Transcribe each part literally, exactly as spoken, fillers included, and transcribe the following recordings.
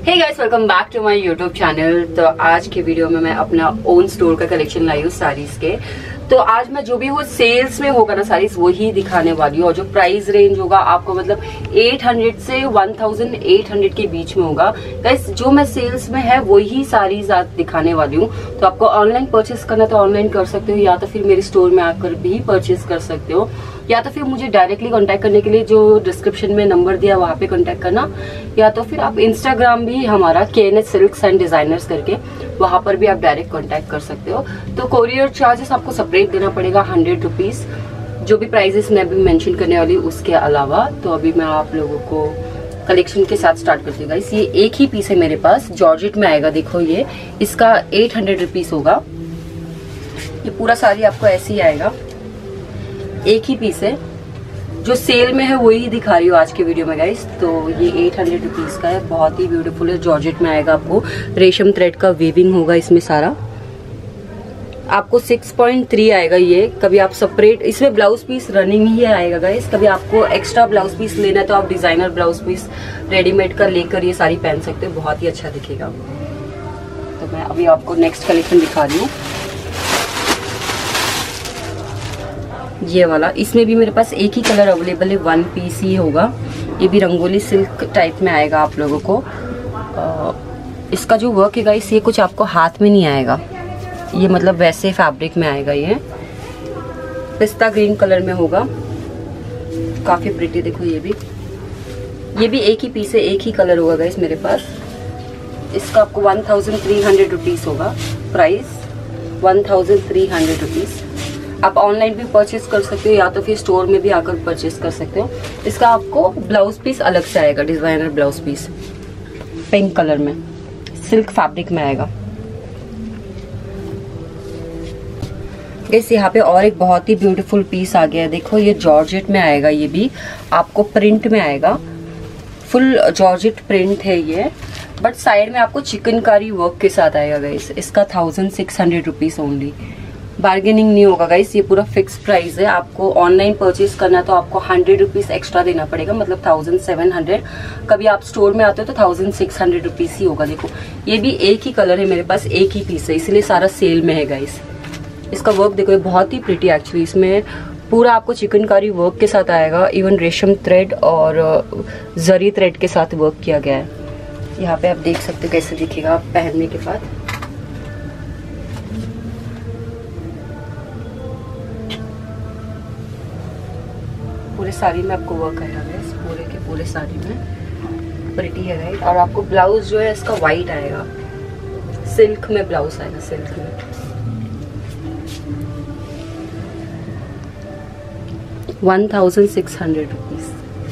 Hey guys, welcome back to my YouTube channel. तो आज के वीडियो में मैं अपना ओन स्टोर का कलेक्शन लाई हूँ साड़ीज के। तो आज मैं जो भी वो सेल्स में होगा ना साड़ीज वही दिखाने वाली हूँ, और जो प्राइस रेंज होगा आपको मतलब आठ सौ से अठारह सौ के बीच में होगा। गाइस जो मैं सेल्स में है वही साड़ीज आज दिखाने वाली हूँ। तो आपको ऑनलाइन परचेस करना तो ऑनलाइन कर सकते हो, या तो फिर मेरे स्टोर में आकर भी परचेस कर सकते हो, या तो फिर मुझे डायरेक्टली कांटेक्ट करने के लिए जो डिस्क्रिप्शन में नंबर दिया वहाँ पे कांटेक्ट करना, या तो फिर आप इंस्टाग्राम भी हमारा K N H silks and designers करके वहाँ पर भी आप डायरेक्ट कांटेक्ट कर सकते हो। तो कोरियर चार्जेस आपको सेपरेट देना पड़ेगा हंड्रेड रुपीज, जो भी प्राइजेस मैं अभी मेंशन करने वाली हूँ उसके अलावा। तो अभी मैं आप लोगों को कलेक्शन के साथ स्टार्ट करती हूँ गाइस। ये एक ही पीस है मेरे पास, जॉर्जेट में आएगा। देखो ये इसका एट हंड्रेड रुपीज होगा। ये पूरा साड़ी आपको ऐसे ही आएगा, एक ही पीस है। जो सेल में है वही दिखा रही हूँ आज के वीडियो में गाइस। तो ये एट हंड्रेड रुपीज का है, बहुत ही ब्यूटीफुल है। जॉर्जेट में आएगा, आपको रेशम थ्रेड का वीविंग होगा इसमें सारा। आपको सिक्स पॉइंट थ्री आएगा ये। कभी आप सेपरेट इसमें ब्लाउज पीस रनिंग ही आएगा गाइस। कभी आपको एक्स्ट्रा ब्लाउज पीस लेना है तो आप डिजाइनर ब्लाउज पीस रेडीमेड का लेकर ये साड़ी पहन सकते हो, बहुत ही अच्छा दिखेगा। तो मैं अभी आपको नेक्स्ट कलेक्शन दिखा रही हूँ, ये वाला। इसमें भी मेरे पास एक ही कलर अवेलेबल है, वन पीस ही होगा। ये भी रंगोली सिल्क टाइप में आएगा आप लोगों को। आ, इसका जो वर्क है गाइस, ये कुछ आपको हाथ में नहीं आएगा, ये मतलब वैसे फैब्रिक में आएगा। ये पिस्ता ग्रीन कलर में होगा, काफी प्रिटी। देखो ये भी ये भी एक ही पीस है, एक ही कलर होगा गाइस मेरे पास। इसका आपको one thousand three hundred rupees होगा price, one thousand three hundred rupees. आप ऑनलाइन भी परचेस कर सकते हो, या तो फिर स्टोर में भी आकर परचेस कर सकते हो। इसका आपको ब्लाउज पीस अलग से आएगा, designer blouse piece pink colour में, सिल्क फैब्रिक में आएगा। इस यहाँ पे और एक बहुत ही ब्यूटीफुल पीस आ गया है। देखो ये जॉर्जेट में आएगा, ये भी आपको प्रिंट में आएगा, फुल जॉर्जेट प्रिंट है ये, बट साइड में आपको चिकनकारी वर्क के साथ आएगा गाइस। इसका thousand six hundred rupees only, bargaining नहीं होगा गाइस, ये पूरा फिक्स प्राइस है। आपको ऑनलाइन परचेज करना है तो आपको हंड्रेड रुपीज एक्स्ट्रा देना पड़ेगा, मतलब थाउजेंड सेवन हंड्रेड। कभी आप स्टोर में आते हो तो थाउजेंड सिक्स हंड्रेड रुपीज ही होगा। देखो ये भी एक ही कलर है मेरे पास, एक ही पीस है, इसलिए सारा सेल में है गाइस। इसका वर्क देखो, ये बहुत ही प्रिटी एक्चुअली। इसमें पूरा आपको चिकनकारी वर्क के साथ आएगा, इवन रेशम थ्रेड और जरी थ्रेड के साथ वर्क किया गया है। यहाँ पे आप देख सकते हो कैसे दिखेगा पहनने के बाद। पूरे साड़ी में आपको वर्क आएगा गाइस, पूरे के पूरे साड़ी में प्रिटी है राइट। और आपको ब्लाउज जो है इसका वाइट आएगा, सिल्क में ब्लाउज आएगा, सिल्क में। One thousand six hundred rupees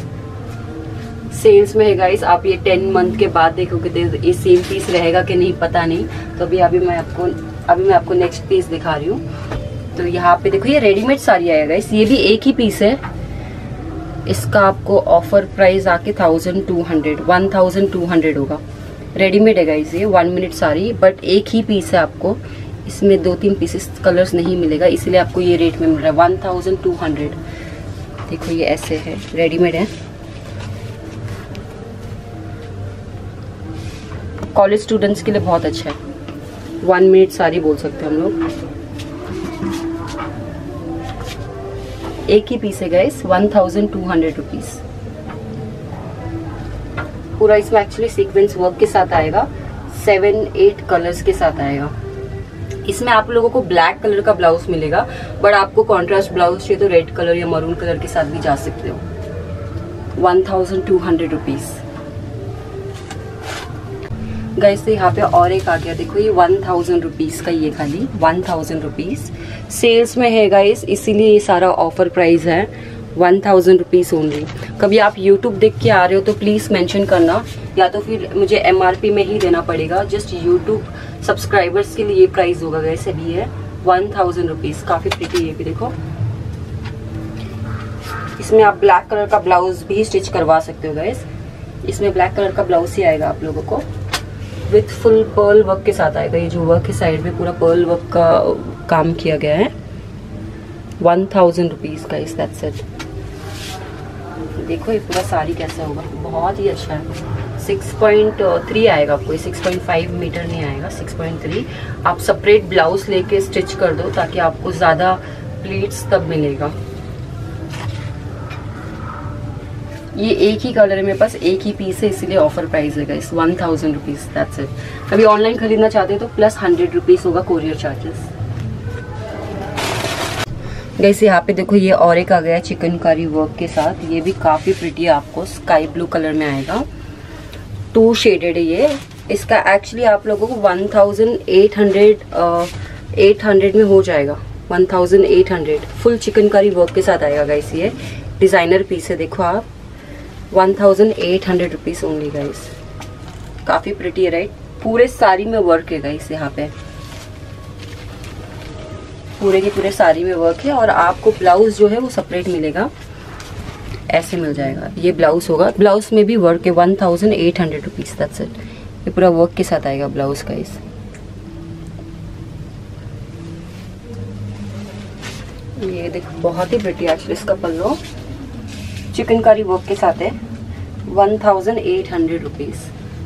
sales में है गाइस। आप ये टेन मंथ के बाद देखोगे ये सेम पीस रहेगा कि नहीं पता नहीं। तो अभी अभी मैं आपको अभी मैं आपको नेक्स्ट पीस दिखा रही हूँ। तो यहाँ पे देखो ये रेडीमेड साड़ी आएगा गाइस, ये भी एक ही पीस है। इसका आपको ऑफर प्राइस आके thousand two hundred one thousand two hundred होगा। रेडीमेड है गाइस ये, वन मिनट साड़ी, बट एक ही पीस है। आपको इसमें दो तीन पीसेस कलर्स नहीं मिलेगा, इसलिए आपको ये रेट में मिल रहा है वन थाउजेंड टू हंड्रेड। देखो ये ऐसे है, रेडीमेड है। कॉलेज स्टूडेंट्स के लिए बहुत अच्छा है, वन मिनट साड़ी बोल सकते हैं हम लोग। एक ही पीस है guys, one thousand two hundred rupees. पूरा इसमें एक्चुअली सीक्वेंस वर्क के साथ आएगा, सेवन एट कलर्स के साथ आएगा। इसमें आप लोगों को ब्लैक कलर का ब्लाउज मिलेगा, बट आपको कॉन्ट्रास्ट ब्लाउज चाहिए तो रेड कलर या मरून कलर के साथ भी जा सकते हो। One thousand two hundred rupees guys. तो यहाँ पे और एक आ गया, देखो ये वन थाउजेंड रुपीज का, ये खाली वन थाउजेंड रुपीज सेल्स में है गाइस, इसीलिए ये सारा ऑफर प्राइस है, वन थाउजेंड रुपीज ओनली। कभी आप यूट्यूब देख के आ रहे हो तो प्लीज मेंशन करना, या तो फिर मुझे एमआरपी में ही देना पड़ेगा। जस्ट यूट्यूब सब्सक्राइबर्स के लिए ये प्राइस होगा गाइस। अभी है वन थाउजेंड रुपीज, काफी प्रिटी। ये भी देखो, इसमें आप ब्लैक कलर का ब्लाउज भी स्टिच करवा सकते हो गाइस। इसमें ब्लैक कलर का ब्लाउज ही आएगा आप लोगों को, विथ फुल पर्ल वर्क के साथ आएगा। ये जो वर्क है साइड में पूरा पर्ल वर्क का काम किया गया है। वन थाउजेंड रुपीज का इस दैट्स इट। देखो ये पूरा साड़ी कैसा होगा, बहुत ही अच्छा है। सिक्स पॉइंट थ्री आएगा आपको, सिक्स पॉइंट फाइव मीटर नहीं आएगा, सिक्स पॉइंट थ्री। आप सेपरेट ब्लाउज लेके स्टिच कर दो ताकि आपको ज़्यादा प्लीट्स तब मिलेगा। ये एक ही कलर है मेरे पास, एक ही पीस है, इसीलिए ऑफर प्राइस है guys, one thousand rupees, that's it. कभी ऑनलाइन खरीदना चाहते हो तो प्लस हंड्रेड रुपीज़ होगा कोरियर चार्जेस। गाइस यहाँ पे देखो ये और एक आ गया चिकनकारी वर्क के साथ, ये भी काफ़ी प्रिटी है, आपको स्काई ब्लू कलर में आएगा, टू शेडेड है ये। इसका एक्चुअली आप लोगों को one thousand eight hundred eight hundred में हो जाएगा, one thousand eight hundred full chikankari work के साथ आएगा गाइस। ये डिज़ाइनर पीस है, देखो आप, one thousand eight hundred rupees only guys. काफ़ी प्रिटी है राइट, पूरे साड़ी में वर्क है गाइस, यहाँ पे पूरे के पूरे साड़ी में वर्क है। और आपको ब्लाउज जो है वो सेपरेट मिलेगा, ऐसे मिल जाएगा, ये ब्लाउज होगा, ब्लाउज में भी वर्क है, one thousand eight hundred rupees, that's it. ये पूरा वर्क के साथ आएगा ब्लाउज गाइस। ये देखो बहुत ही प्रिटी एक्चुअली, इसका पल्लो चिकनकारी वर्क के साथ है, one thousand eight hundred rupees.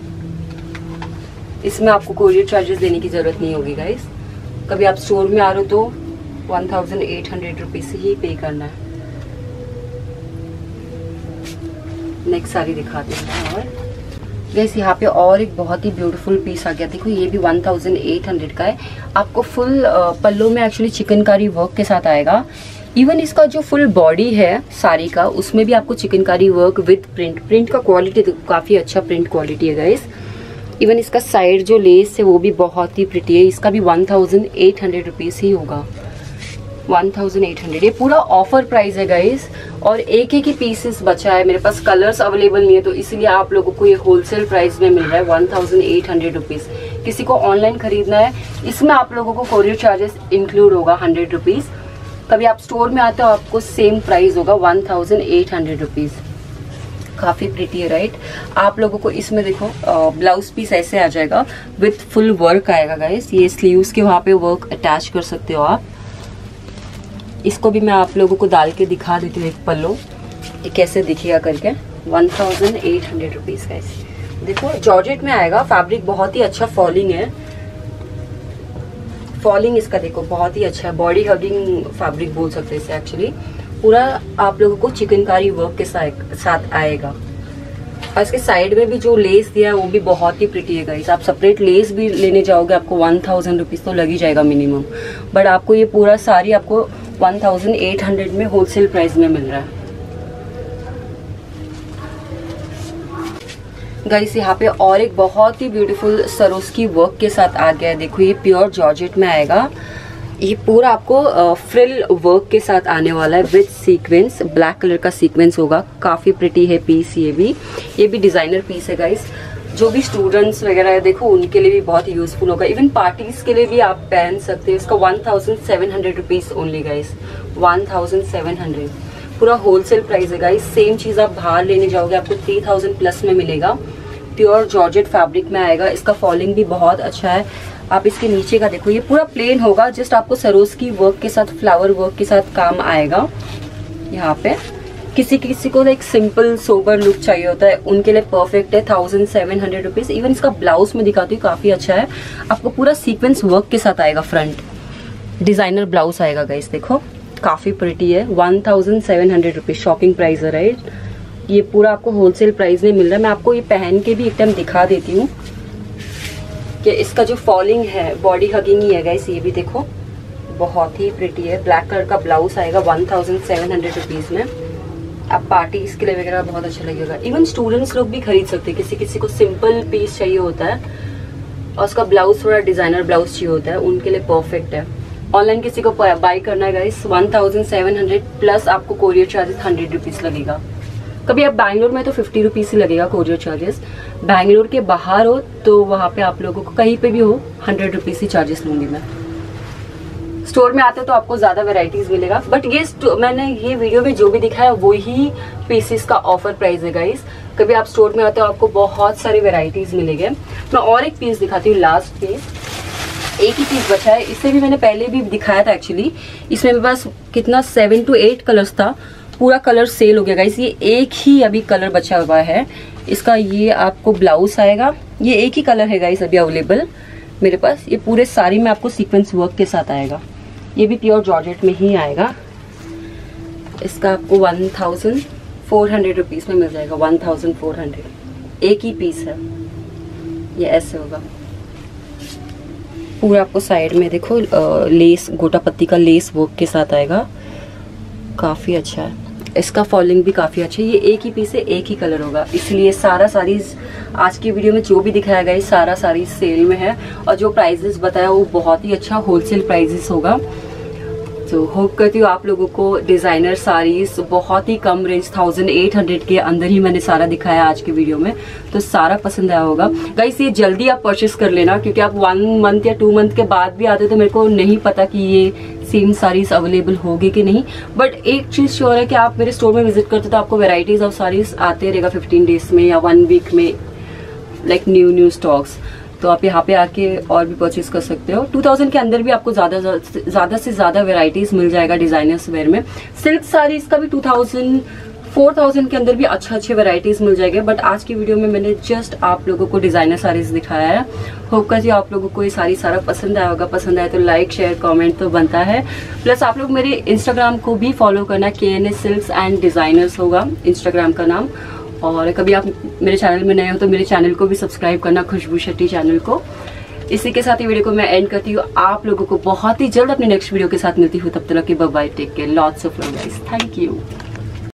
इसमें आपको कोरियर चार्जेस देने की ज़रूरत नहीं होगी गाइस। कभी आप स्टोर में आ रहे हो तो one thousand eight hundred rupees ही पे करना है। नेक्स्ट साड़ी दिखाते हैं। और गाइस यहाँ पे और एक बहुत ही ब्यूटीफुल पीस आ गया, देखो ये भी वन थाउजेंड एट हंड्रेड का है। आपको फुल पल्लो में एक्चुअली चिकनकारी वर्क के साथ आएगा। इवन इसका जो फुल बॉडी है साड़ी का, उसमें भी आपको chikankari work with print, print का क्वालिटी काफ़ी अच्छा प्रिंट क्वालिटी है गाइस। इवन इसका साइड जो लेस है वो भी बहुत ही प्रिटी है, इसका भी one thousand eight hundred rupees ही होगा, वन थाउजेंड एट हंड्रेड। ये पूरा ऑफर प्राइस है गाइस, और एक एक ही पीसेस बचा है मेरे पास, कलर्स अवेलेबल नहीं है, तो इसलिए आप लोगों को ये होलसेल प्राइस में मिल रहा है one thousand eight hundred rupees. किसी को ऑनलाइन खरीदना है, इसमें आप लोगों को कोरियर चार्जेस इंक्लूड होगा हंड्रेड रुपीज़। कभी आप स्टोर में आते हो आपको सेम प्राइस होगा one thousand eight hundred rupees. काफ़ी प्रिटी है राइट। आप लोगों को इसमें देखो ब्लाउज पीस ऐसे आ जाएगा, विथ फुल वर्क आएगा गाइस। ये स्लीव्स के वहाँ पे वर्क अटैच कर सकते हो आप। इसको भी मैं आप लोगों को डाल के दिखा देती हूँ, एक पल्लो ये कैसे दिखेगा करके, one thousand eight hundred rupees guys. देखो जॉर्जेट में आएगा, फैब्रिक बहुत ही अच्छा फॉलिंग है, फॉलिंग इसका देखो बहुत ही अच्छा है, बॉडी हगिंग फैब्रिक बोल सकते हैं इसे एक्चुअली। पूरा आप लोगों को चिकनकारी वर्क के साथ आएगा, और इसके साइड में भी जो लेस दिया है वो भी बहुत ही प्रिटी है गाइस। आप सेपरेट लेस भी लेने जाओगे आपको वन थाउजेंड रुपीज़ तो लग ही जाएगा मिनिमम, बट आपको ये पूरा साड़ी आपको वन थाउजेंड एट हंड्रेड में होलसेल प्राइस में मिल रहा है गाइस। यहाँ पे और एक बहुत ही ब्यूटीफुल सरोस्की वर्क के साथ आ गया है, देखो ये प्योर जॉर्जेट में आएगा। ये पूरा आपको फ्रिल वर्क के साथ आने वाला है विथ सीक्वेंस, ब्लैक कलर का सीक्वेंस होगा, काफ़ी प्रिटी है पीस। ये भी ये भी डिज़ाइनर पीस है गाइस, जो भी स्टूडेंट्स वगैरह है देखो उनके लिए भी बहुत यूजफुल होगा, इवन पार्टीज के लिए भी आप पहन सकते हो। इसका one thousand seven hundred rupees only guys, one thousand seven hundred पूरा होलसेल प्राइस है गाइस। सेम चीज़ आप बाहर लेने जाओगे आपको थ्री थाउजेंड प्लस में मिलेगा। प्योर जॉर्जेट फैब्रिक में आएगा, इसका फॉलिंग भी बहुत अच्छा है। आप इसके नीचे का देखो, ये पूरा प्लेन होगा, जस्ट आपको सरोस्की वर्क के साथ, फ्लावर वर्क के साथ काम आएगा। यहाँ पे किसी किसी को एक सिंपल सोबर लुक चाहिए होता है, उनके लिए परफेक्ट है, thousand seven hundred rupees. Even इसका ब्लाउज में दिखाती हूँ, काफ़ी अच्छा है, आपको पूरा सीक्वेंस वर्क के साथ आएगा, फ्रंट डिज़ाइनर ब्लाउज आएगा गाइस। देखो काफ़ी प्रिटी है, one thousand seven hundred rupees shopping price है राइट। ये पूरा आपको होलसेल प्राइस में मिल रहा है। मैं आपको ये पहन के भी एक टाइम दिखा देती हूँ कि इसका जो फॉलिंग है बॉडी हगिंग ही है गाइस। ये भी देखो बहुत ही प्रिटी है, ब्लैक कलर का ब्लाउज आएगा one thousand seven hundred rupees में। आप पार्टी इसके लिए वगैरह बहुत अच्छा लगेगा। इवन स्टूडेंट्स लोग भी खरीद सकते हैं, किसी किसी को सिंपल पीस चाहिए होता है और उसका ब्लाउज थोड़ा डिजाइनर ब्लाउज चाहिए होता है, उनके लिए परफेक्ट है। ऑनलाइन किसी को बाई करना है guys, one thousand seven hundred plus आपको कोरियर चार्जेस हंड्रेड रुपीज़ लगेगा। कभी आप बैंगलोर में तो फिफ्टी रुपीज़ ही लगेगा कोरियर चार्जेस, बैंगलोर के बाहर हो तो वहाँ पे आप लोगों को कहीं पे भी हो हंड्रेड रुपीज़ ही चार्जेस लूँगी मैं। स्टोर में आते हो तो आपको ज़्यादा वेराइटीज़ मिलेगा, बट ये मैंने ये वीडियो में जो भी दिखाया वही पीसेस का ऑफर प्राइस है गाइस। कभी आप स्टोर में आते हो आपको बहुत सारी वेराइटीज़ मिलेंगे। मैं और एक पीस दिखाती हूँ, लास्ट पीस, एक ही पीस बचा है, इससे भी मैंने पहले भी दिखाया था एक्चुअली। इसमें मेरे पास कितना सेवन टू एट कलर्स था, पूरा कलर सेल हो गया गाइस। ये एक ही अभी कलर बचा हुआ है, इसका ये आपको ब्लाउज आएगा, ये एक ही कलर है गाइस अभी अवेलेबल मेरे पास। ये पूरे साड़ी में आपको सीक्वेंस वर्क के साथ आएगा, ये भी प्योर जॉर्जेट में ही आएगा। इसका आपको one thousand four hundred rupees में मिल जाएगा, वन थाउजेंड फोर हंड्रेड। एक ही पीस है, ये ऐसे होगा पूरा। आपको साइड में देखो लेस, गोटा पत्ती का लेस वर्क के साथ आएगा, काफी अच्छा है। इसका फॉलिंग भी काफी अच्छा है। ये एक ही पीस है, एक ही कलर होगा, इसलिए सारा साड़ीज आज की वीडियो में जो भी दिखाया गया सारा साड़ी सेल में है। और जो प्राइजेस बताया वो बहुत ही अच्छा होलसेल प्राइजेस होगा। तो होप करती हूँ आप लोगों को डिजाइनर साड़ीज बहुत ही कम रेंज थाउजेंड एट हंड्रेड के अंदर ही मैंने सारा दिखाया आज की वीडियो में, तो सारा पसंद आया होगा। गाइस ये जल्दी आप परचेस कर लेना, क्योंकि आप वन मंथ या टू मंथ के बाद भी आते तो मेरे को नहीं पता कि ये सेम साड़ीज अवेलेबल होगी कि नहीं। बट एक चीज श्योर है कि आप मेरे स्टोर में विजिट करते तो आपको वेराइटीज ऑफ साड़ीज आते रहेगा फिफ्टीन डेज में या वन वीक में, लाइक न्यू न्यू स्टॉक्स। तो आप यहाँ पे आके और भी परचेज कर सकते हो। टू थाउजेंड के अंदर भी आपको ज्यादा ज्यादा से ज्यादा वेराइटीज मिल जाएगा डिजाइनर्स वेयर में। सिल्क साड़ीज का भी टू थाउजेंड फोर थाउजेंड के अंदर भी अच्छा अच्छे वेराइटीज मिल जाएंगे। बट आज की वीडियो में मैंने जस्ट आप लोगों को डिजाइनर साड़ीज दिखाया है। होप करती हूँ आप लोगों को ये सारी सारा पसंद आया होगा। पसंद आए तो लाइक शेयर कमेंट तो बनता है। प्लस आप लोग मेरे इंस्टाग्राम को भी फॉलो करना, K N S silks and designers होगा इंस्टाग्राम का नाम। और कभी आप मेरे चैनल में नए हो तो मेरे चैनल को भी सब्सक्राइब करना, खुशबू शेट्टी चैनल को। इसी के साथ ही वीडियो को मैं एंड करती हूँ। आप लोगों को बहुत ही जल्द अपने नेक्स्ट वीडियो के साथ मिलती हूँ। तब तक के bye bye, take care, lots of love guys, thank you.